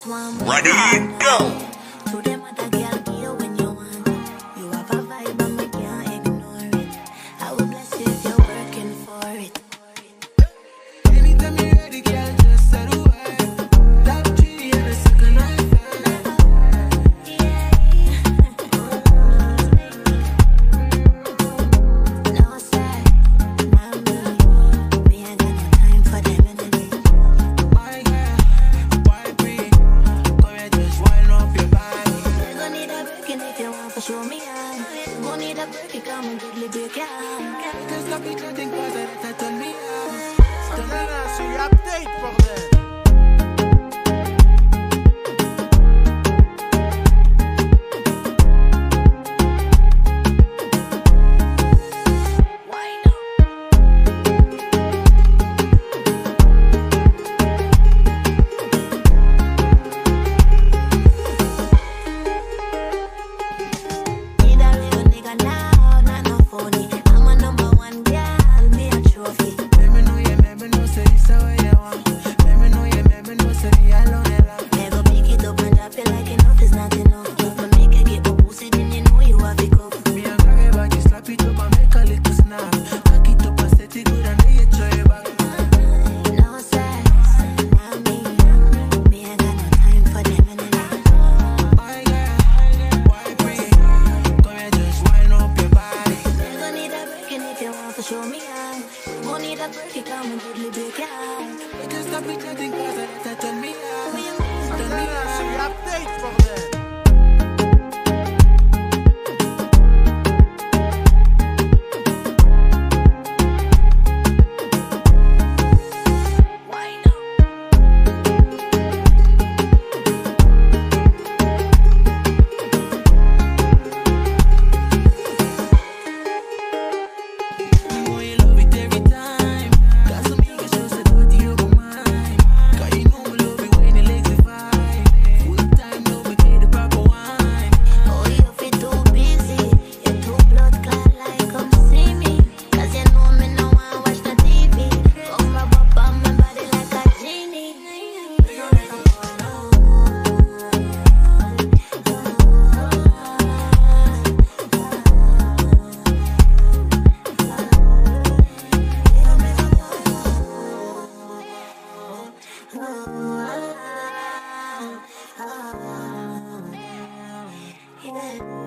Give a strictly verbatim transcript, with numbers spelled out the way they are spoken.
Ready, go! To them other girl, give you when you want. You have a vibe and we can't ignore it. I will bless you if you're working for it. Anytime you're ready, girl, just say the word. Top three and a second I No sir, not me. Me ain't got no time for them anyway. My girl, why breathe? Come here, just wind up your body. You gon' need a breaking if you want to show me out. You gon' need a break, come and diddly break out. Just stop it, chatting, cause that turn me on. Maintenant, sur update, bordel. Need a real nigga now, not no phony. I'm a number one girl, me a trophy. Let me know, yeah, let me know, say this how you want. Let me know, yeah, let me know, say me alone and love. Never pick it up and drop it like enough is not enough. If I make it get my pussy, then you know you have it cuff. Me and grab your body, slap it up and make a little snap. Cock it up and set it good and then you throw it back. No sex, not me. Me ain't got no time for them anyway. My girl, why breathe? Come here, just wind up your body. You gon' need a breaking if you want to show me out. You gon' need a break, come and diddly break out. Just stop it, chatting, cause that turn me on. Turn me Maintenant, sur on. update, bordel. Know you love it every time. Got some niggas just a dirty over mine. Cause you know me love it when the legs are fine. Full time, no, we get the proper wine. Oh, you feel too busy. You too blood clot like come see me. Cause you know me no one watch the T V. Come rub up on my body like a genie. We gon' make 'em fall out. Yeah.